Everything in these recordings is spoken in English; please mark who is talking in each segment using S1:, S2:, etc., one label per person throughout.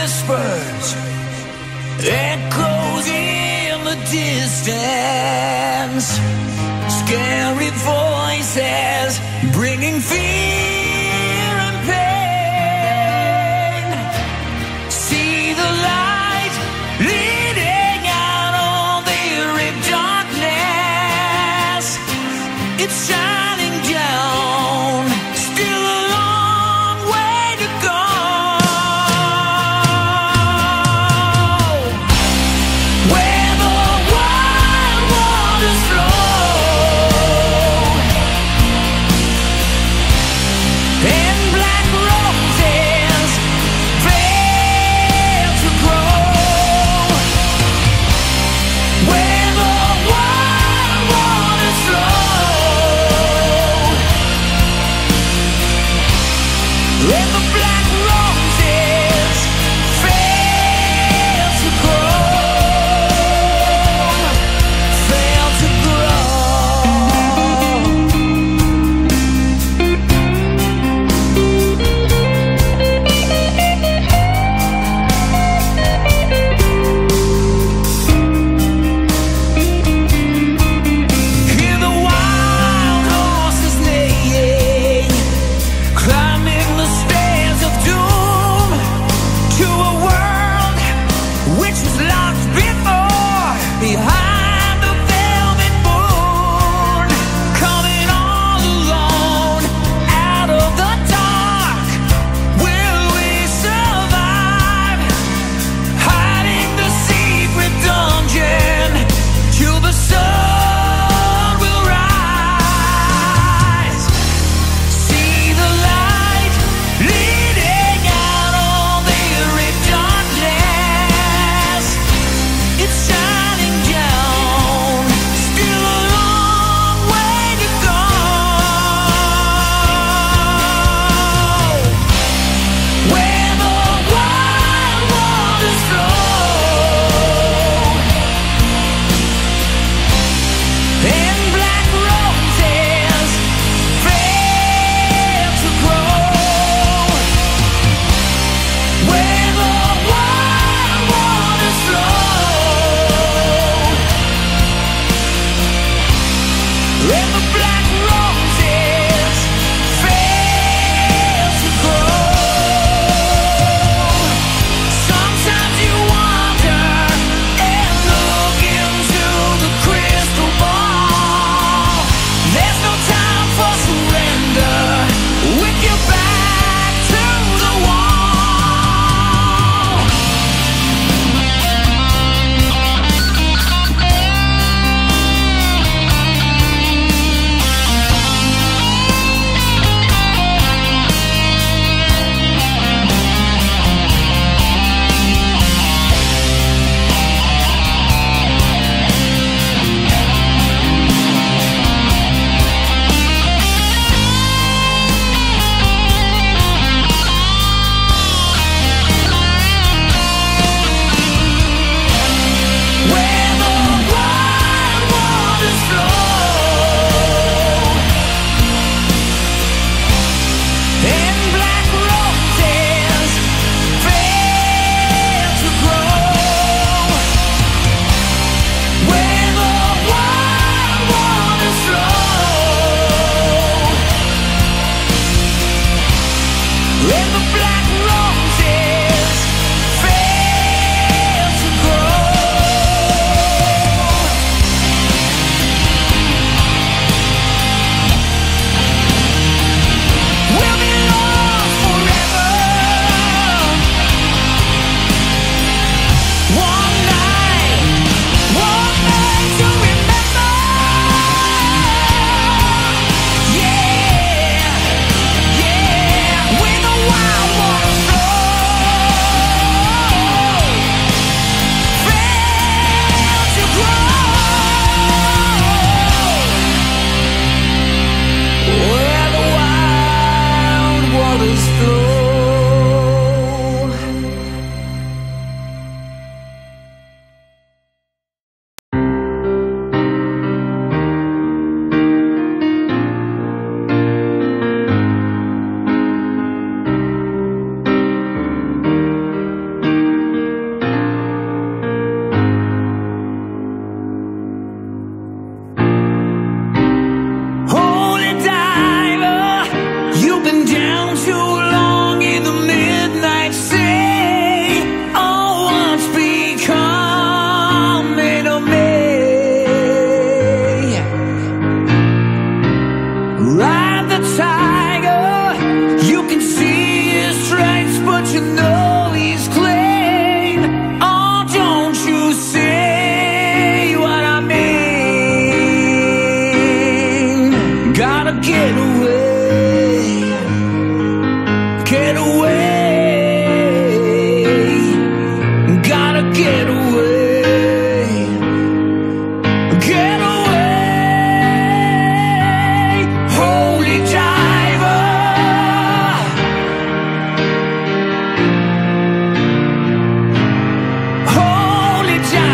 S1: whispers, echoes in the distance, scary voices bringing fear and pain. See the light leading out on the eerie darkness. It's shining down, still a long way to go. Where the wild waters flow,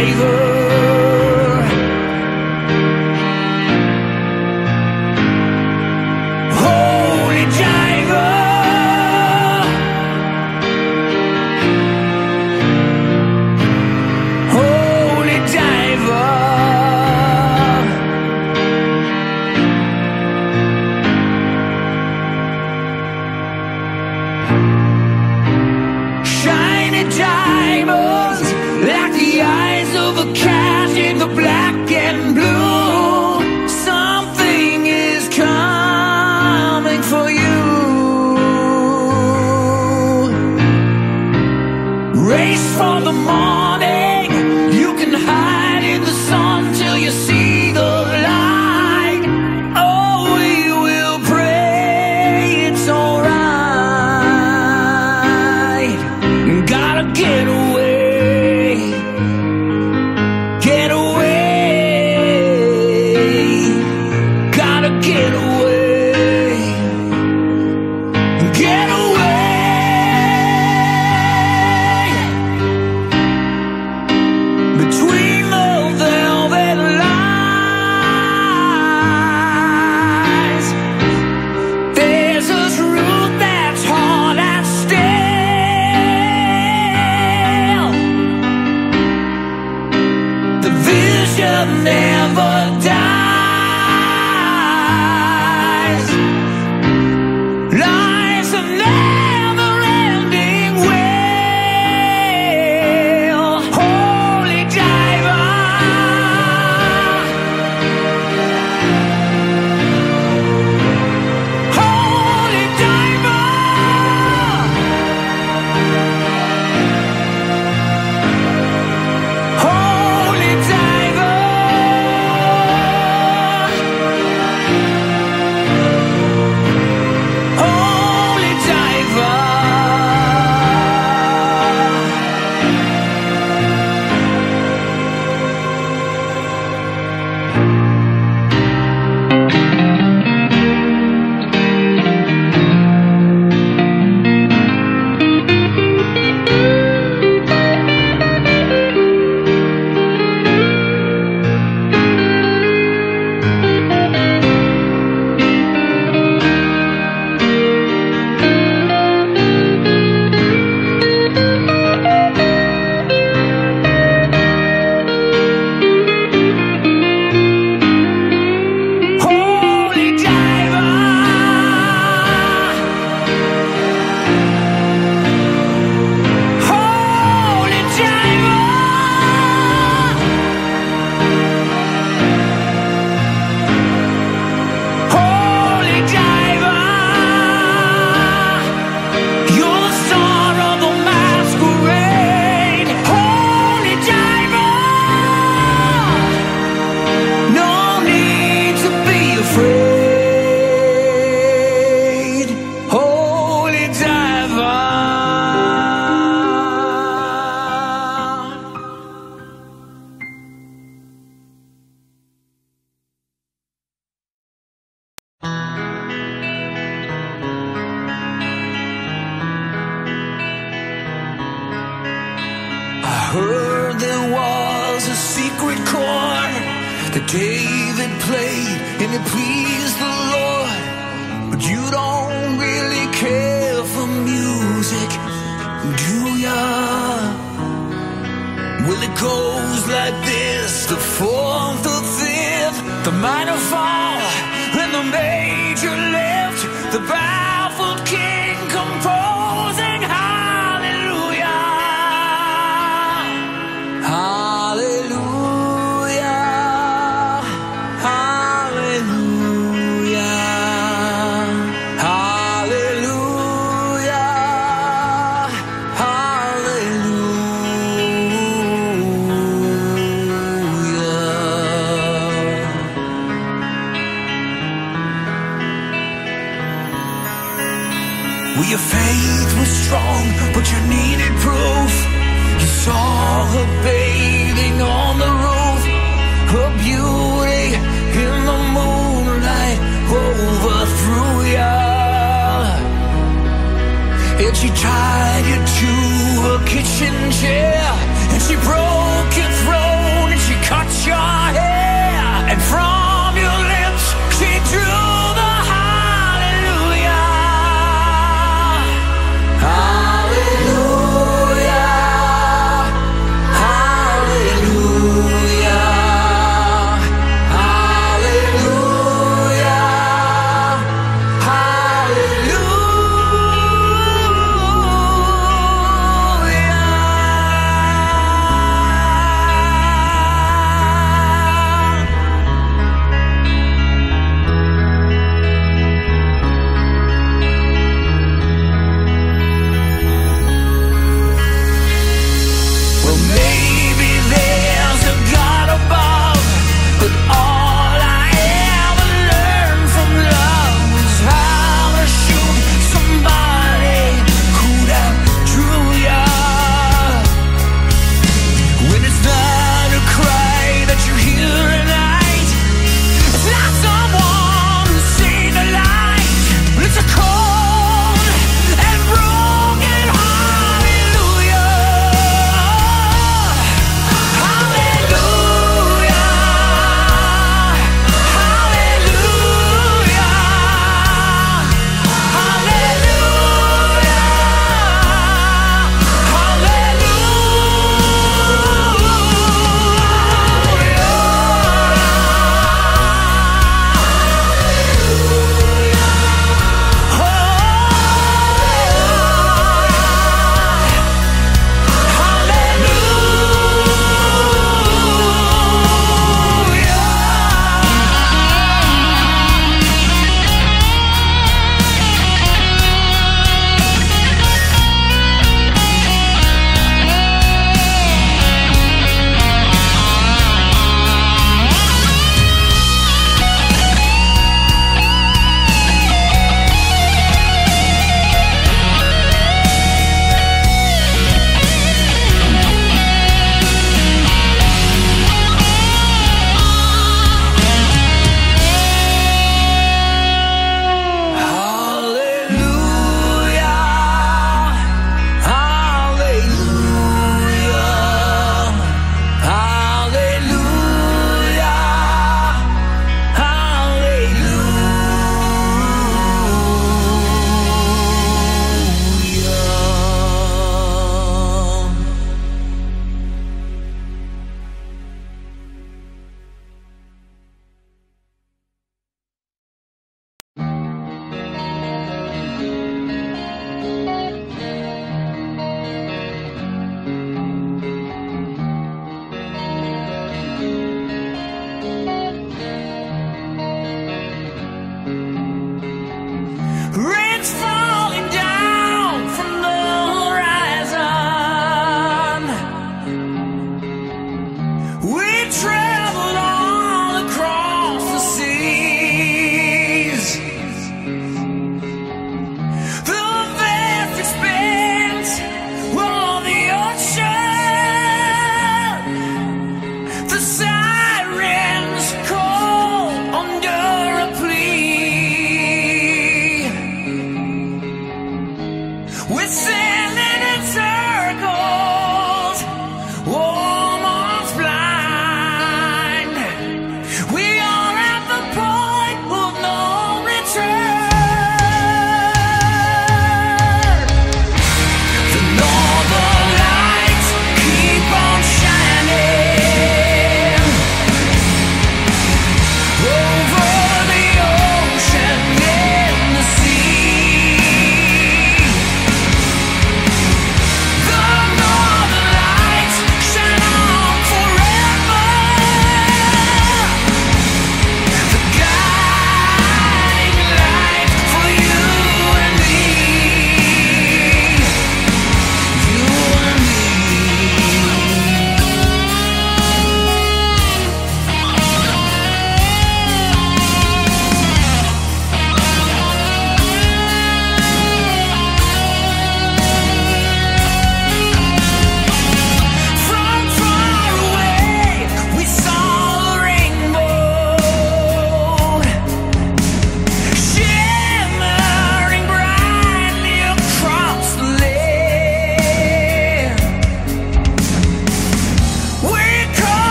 S1: heard there was a secret chord that David played and it pleased the Lord. But you don't really care for music, do ya? Well, it goes like this: the fourth, the fifth, the minor fall, and the major lift, the baffled king composing hallelujah, hallelujah, hallelujah, hallelujah, Well, your faith was strong, but you needed proof. You saw her bathing on the roof, her beauty in the moonlight overthrew ya. And she tied you to a kitchen chair, and she broke your throat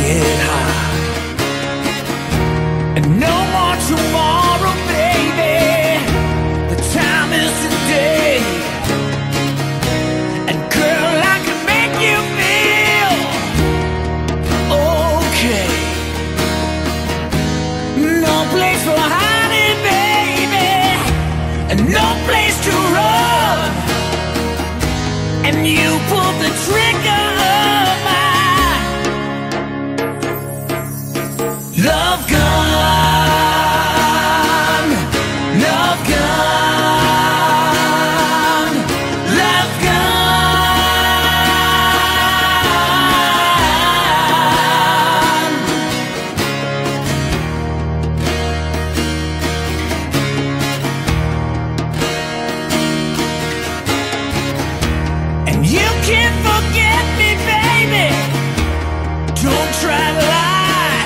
S1: get high. And no more tomorrow, baby. The time is today. And girl, I can make you feel okay. No place for hiding, baby, and no place to run. And you pull the trigger of my love gun, love gun, love gun. And you can't forget me, baby. Don't try to lie.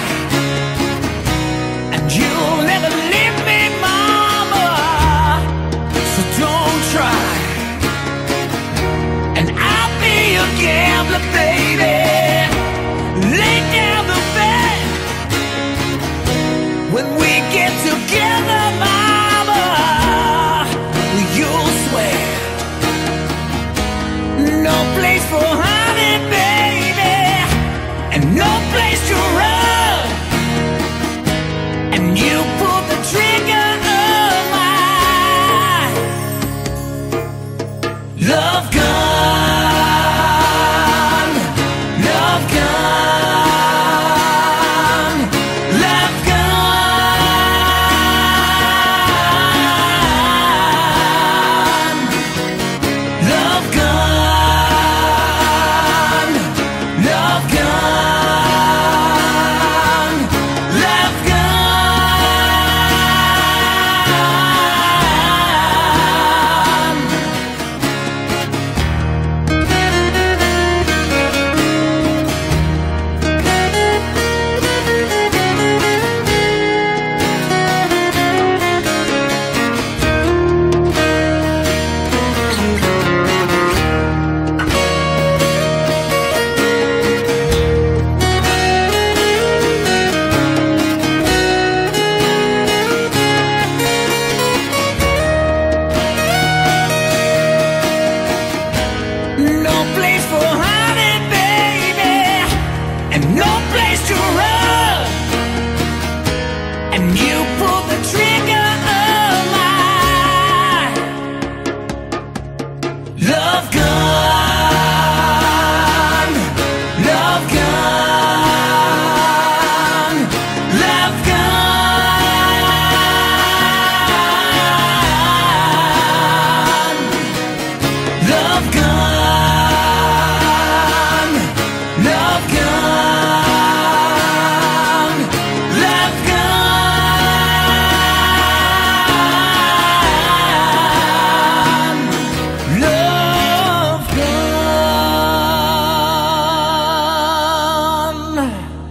S1: And you'll never leave me, mama. So don't try. And I'll be a gambler, baby. Lay down the bed. When we get together, mama, you'll swear. No place for hiding, baby, and no place to run. And you pull the trigger of my love gun, love gun, love gun, love gun, love gun, love no place for hiding, baby, and no place to run. And you pull the trigger of my love gun, love gun, love gun, love gun, love gun, love gun, love gun.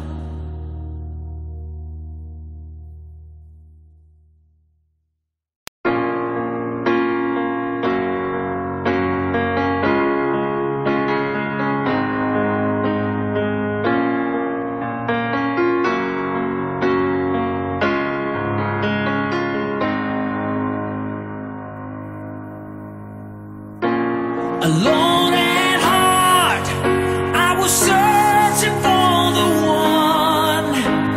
S1: Alone at heart, I was searching for the one.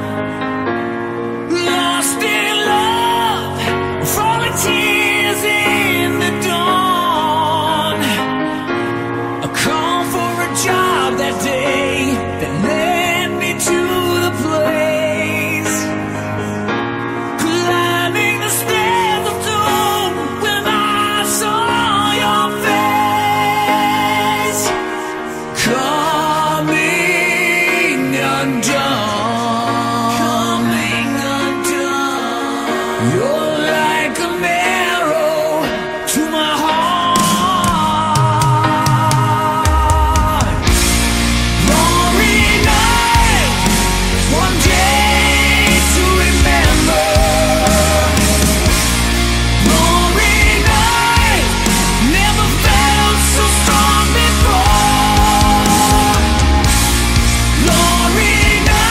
S1: Lost in love, falling tears in the dawn. A call for a job that day that led me to the place. Climbing the stairs of doom when I saw your face. Coming undone, coming undone. You're like an arrow to my heart. Glory night, one day to remember. Glory night, never felt so strong before. Glory night.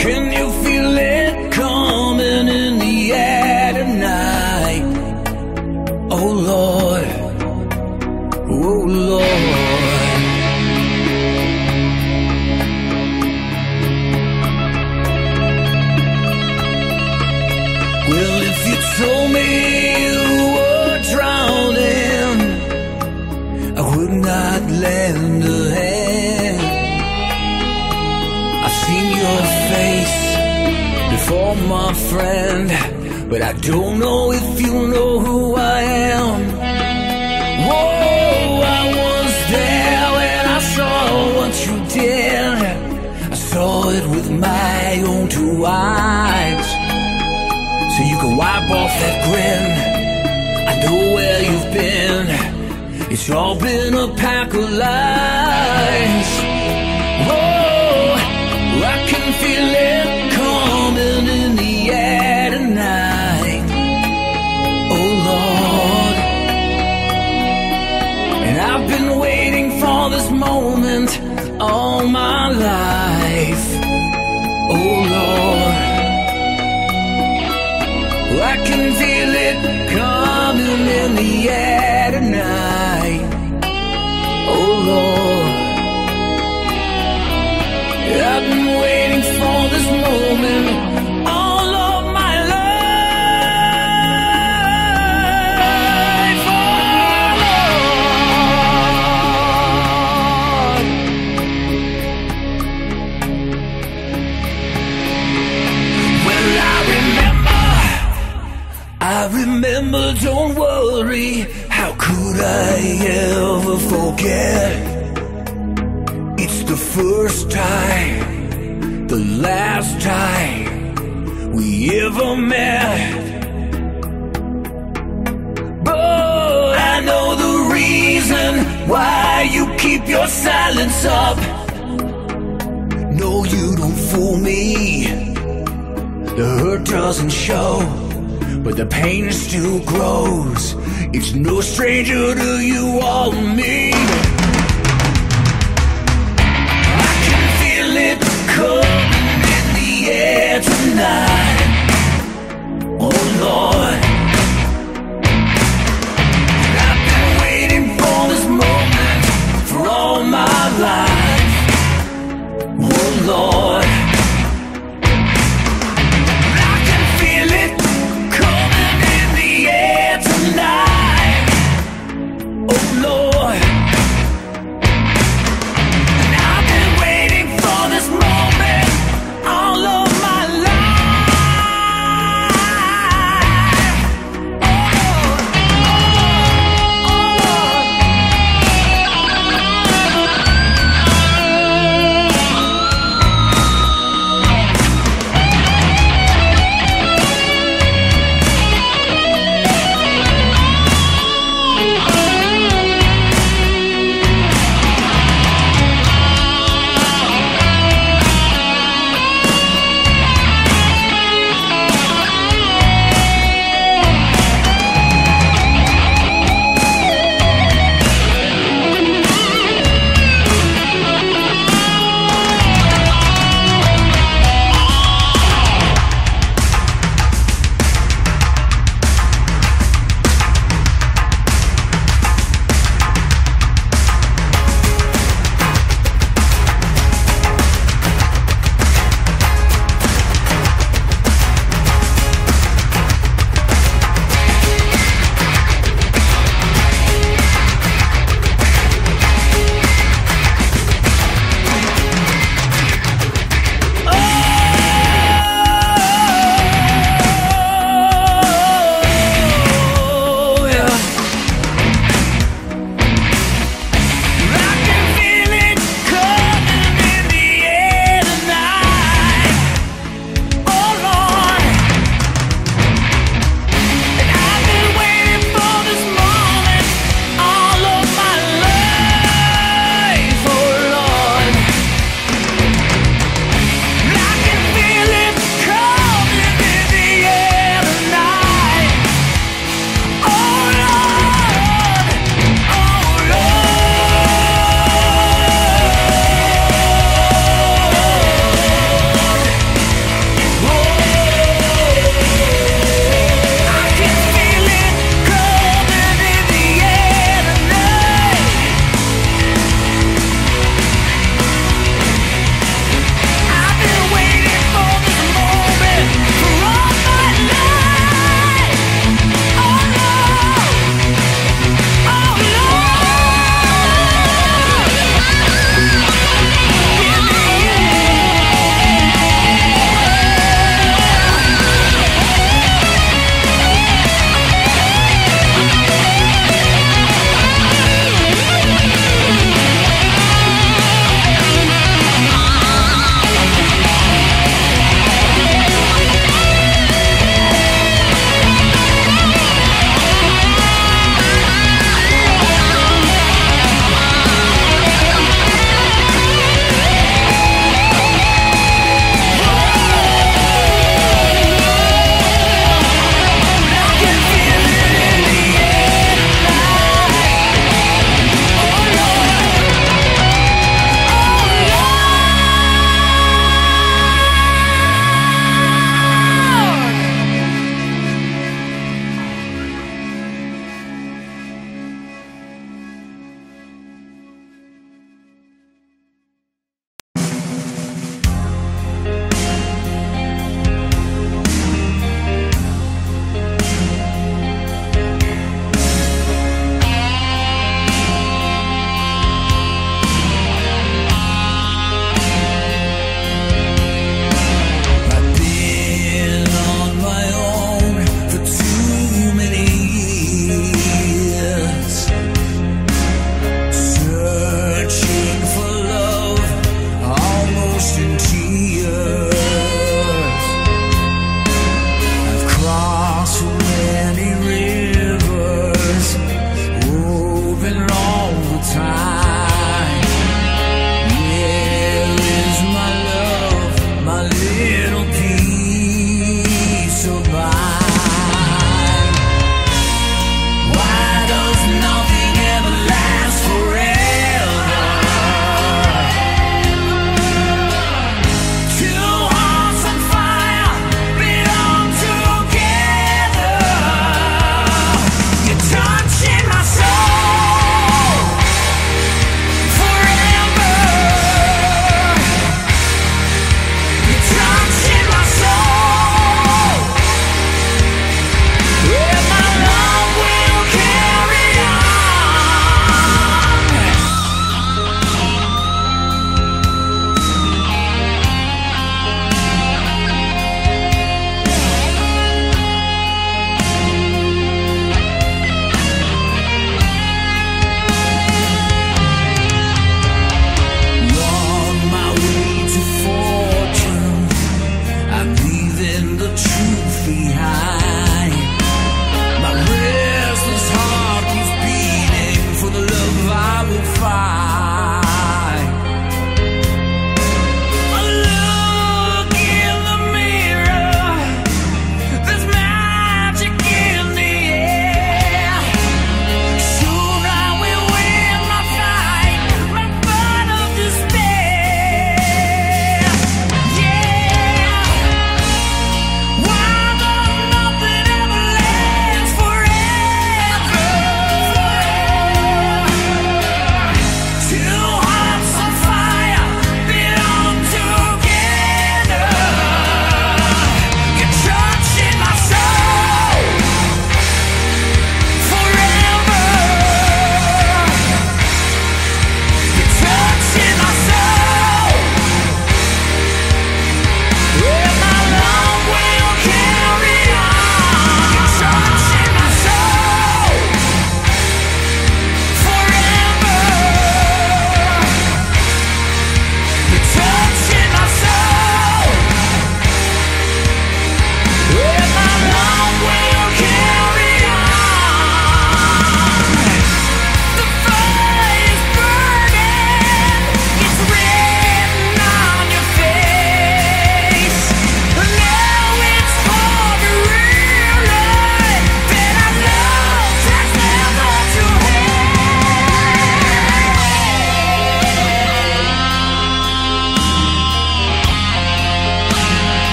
S1: Can you feel it coming in the air tonight? Oh Lord, oh Lord. Well, if you told me you were drowning, I would not lend a hand. I've seen your face before, my friend, but I don't know if you know who I am. Whoa, I was there when I saw what you did. I saw it with my own two eyes. So you can wipe off that grin. I know where you've been. It's all been a pack of lies. Whoa, I can feel it coming in the air tonight. Oh Lord. And I've been waiting for this moment all my life. Oh Lord. I can feel it coming in the air tonight. Oh Lord, I've been waiting for this moment all of my life. Oh Lord. Well, I remember, don't worry, how could I ever forget? It's the first time, the last time we ever met. But I know the reason why you keep your silence up. No, you don't fool me. The hurt doesn't show, but the pain still grows. It's no stranger to you or me. I can feel it coming in the air tonight. Oh Lord, I've been waiting for this moment for all my life. Oh Lord, tonight. Oh Lord,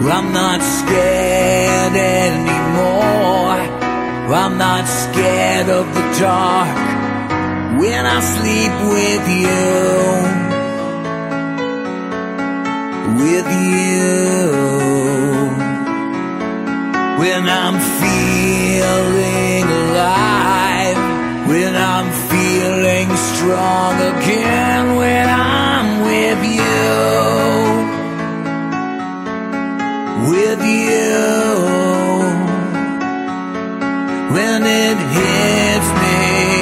S1: I'm not scared anymore. I'm not scared of the dark when I sleep with you. With you. When I'm feeling alive, when I'm feeling strong again, when I'm with you. With you. When it hits me,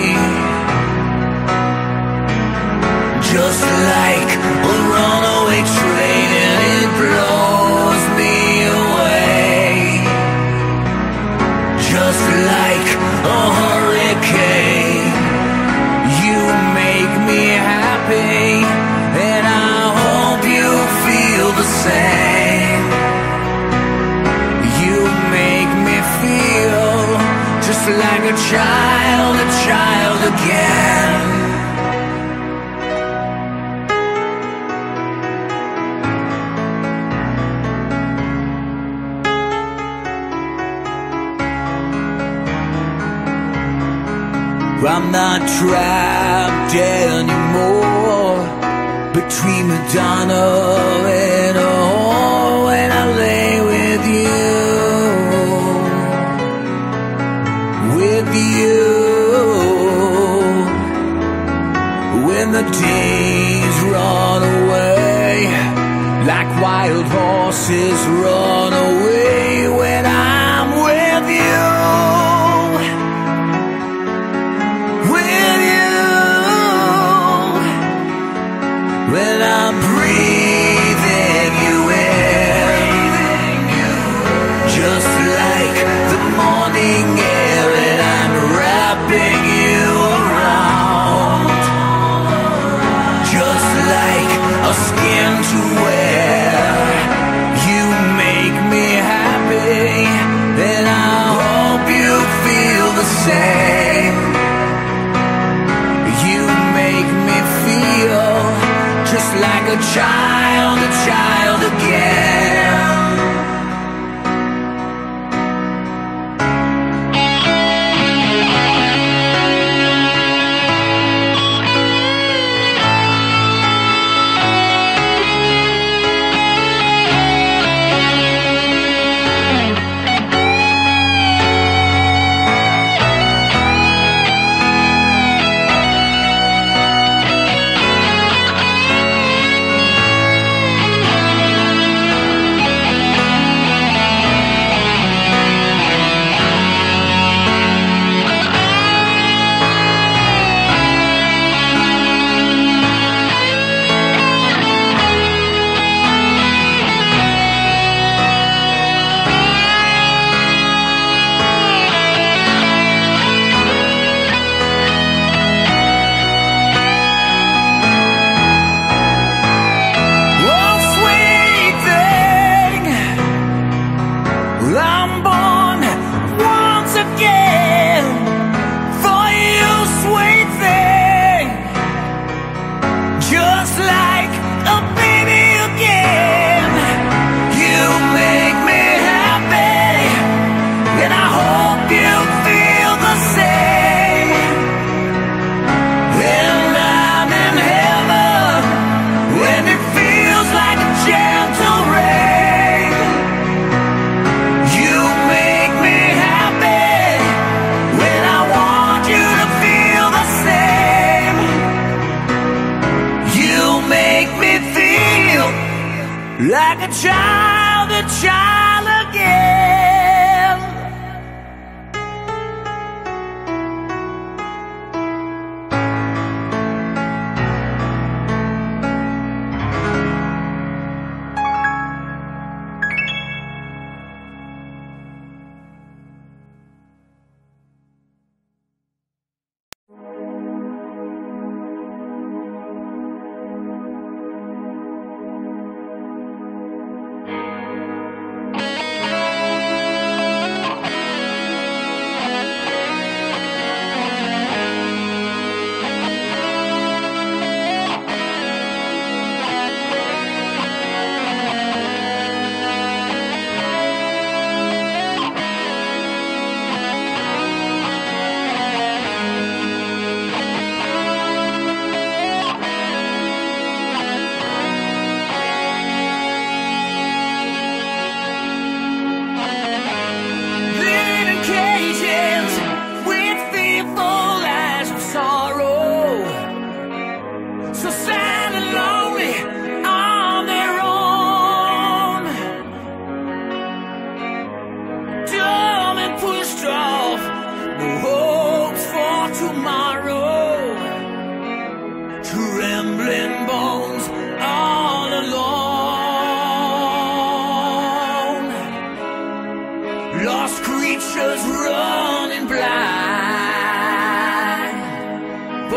S1: just like a runaway train, and it blows me away. Just like a hurricane, you make me happy, and I hope you feel the same. You make me feel just like a child again. I'm not trapped anymore between Madonna and a whore when I lay with you. With you. When the days run away like wild horses run away when I'm with you. When I'm breathing you in, just like the morning air, and I'm wrapping you around, just like a skin to wear. You make me happy, and I hope you feel the same. You make me feel just like a child again. Like a child again.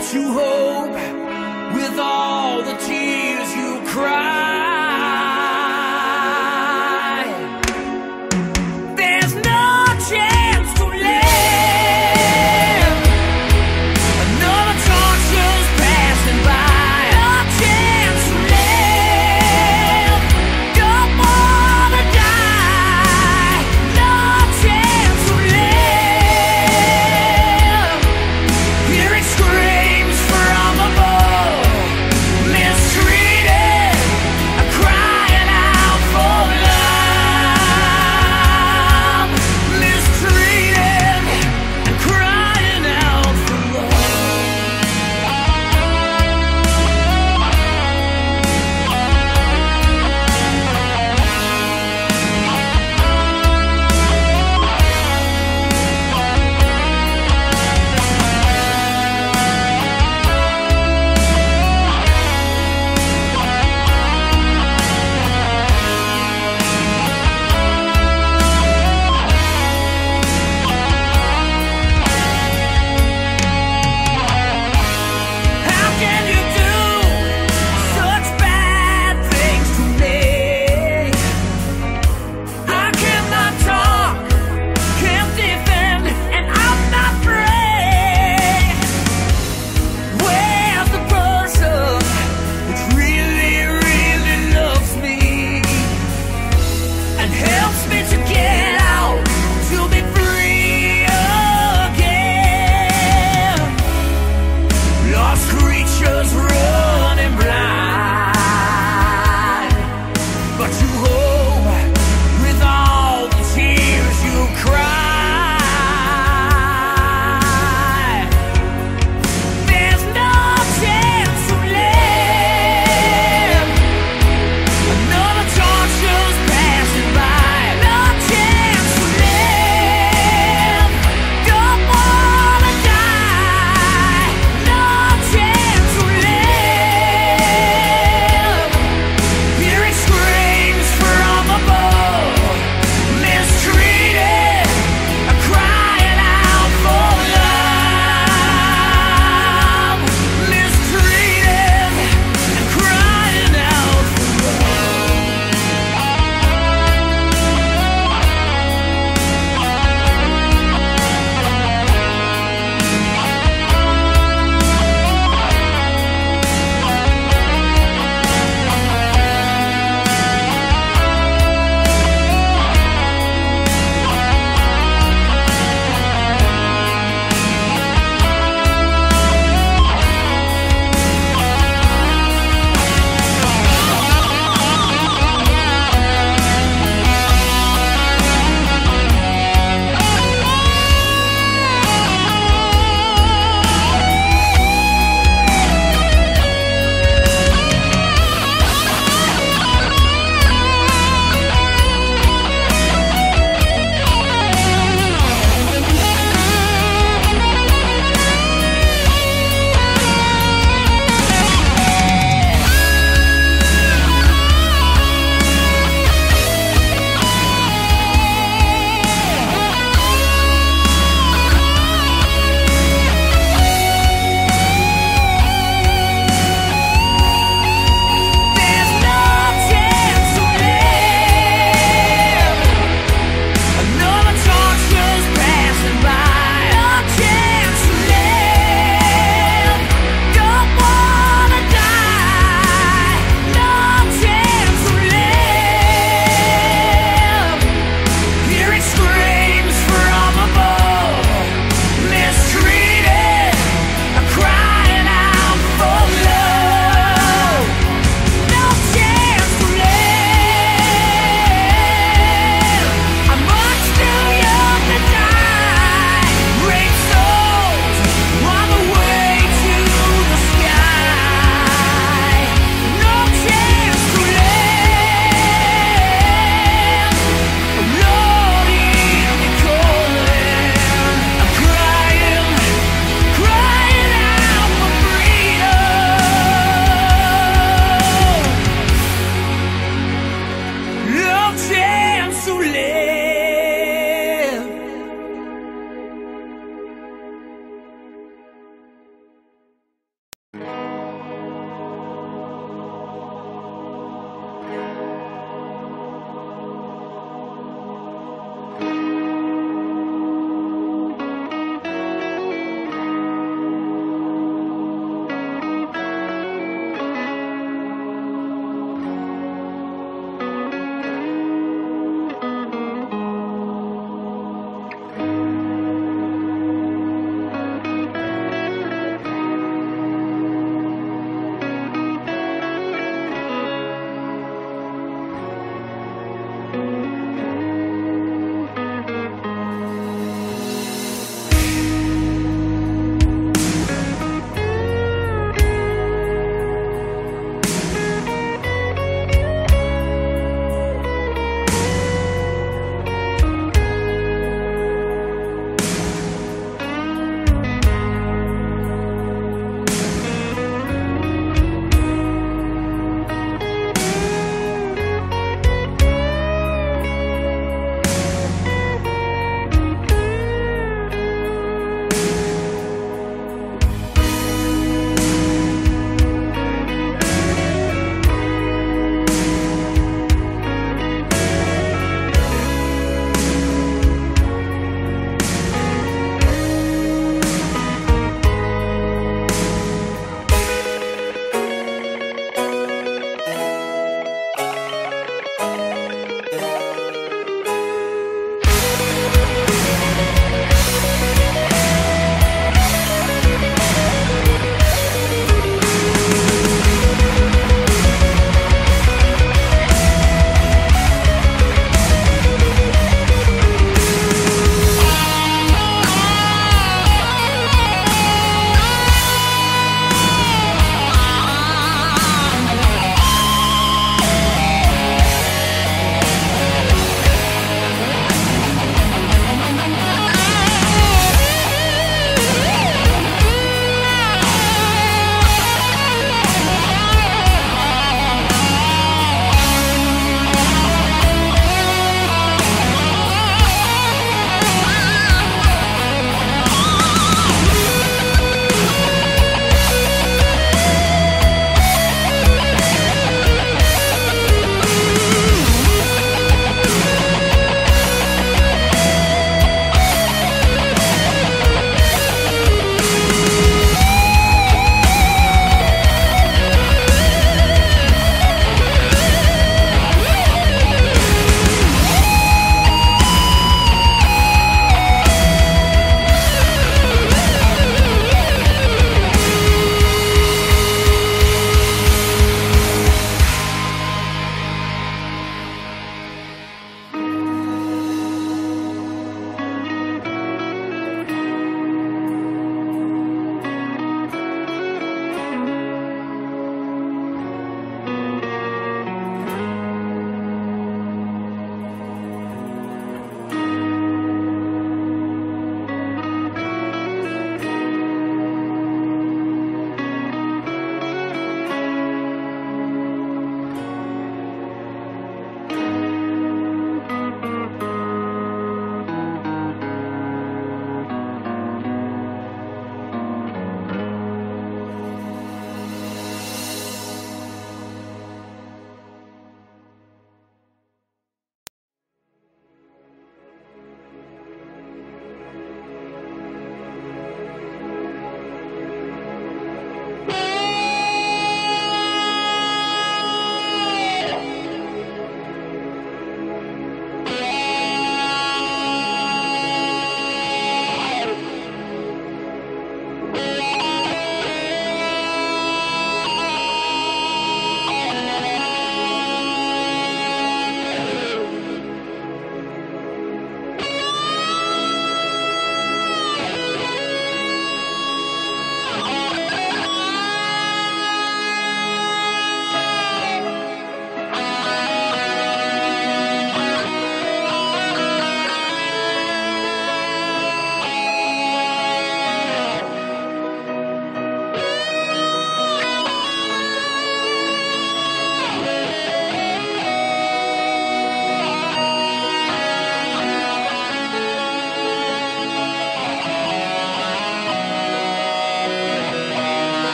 S1: brought you hope with all the tears you cried. There's no chance to live. Another torture's passing by. No chance to live. Don't wanna die. No chance to live. Hearing screams from above, mistreated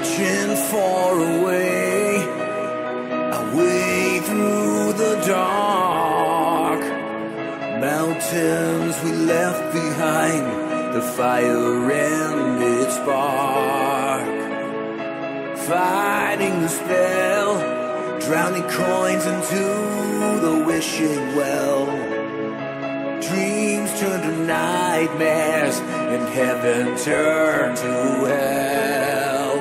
S1: searching for a way through the dark. Mountains we left behind, the fire and its spark. Fighting the spell, drowning coins into the wishing well. Dreams turn to nightmares, and heaven turn to hell.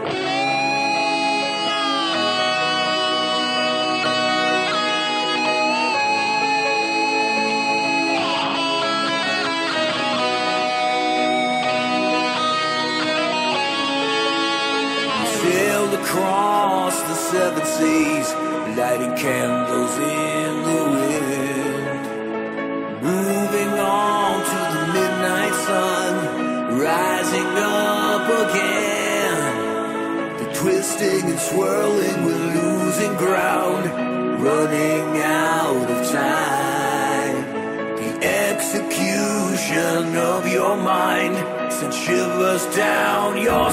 S1: Sailed across the seven seas, lighting candles in the wind. Moving on to the midnight sun, rising up again. The twisting and swirling, we're losing ground, running out of time. The execution of your mind sent shivers down your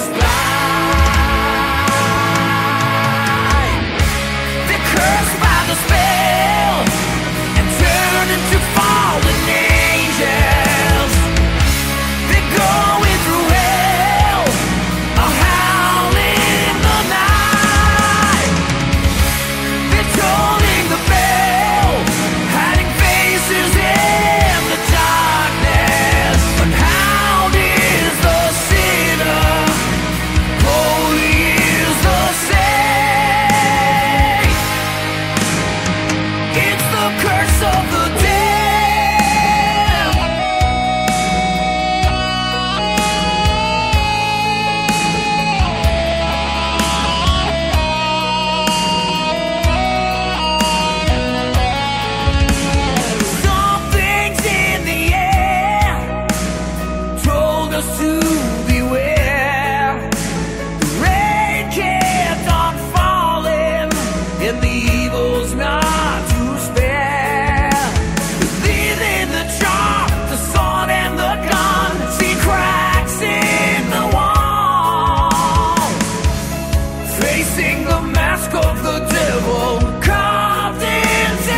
S1: spine. They're cursed by the spell and turned into fallen angels. They're going through hell, a howl in the night. They're tolling the bell, hiding faces in the darkness. Unhowled is the sinner, holy is the saint. It's the curse of the dead. Something's in the air, told us to beware. The rain kept on falling, and the evil's not to spare. Leaving the chalk, the sword and the gun, see cracks in the wall. Facing the mask of the devil, carved into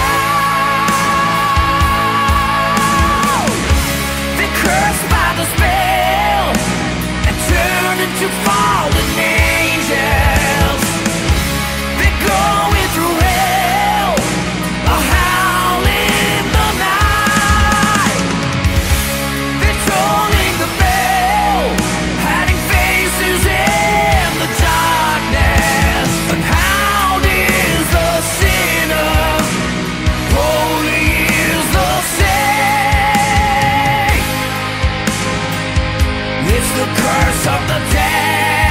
S1: snow. They're cursed by the spell and turned into fallen angels. They're going through hell, a howl in the night. They're tolling the bell, hiding faces in the darkness. Unhowled is the sinner, holy is the saint. It's the curse of the dead.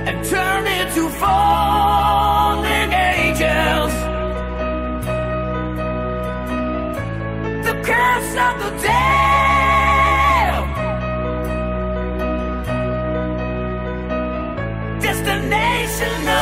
S1: and turned into falling angels. The curse of the damned, destination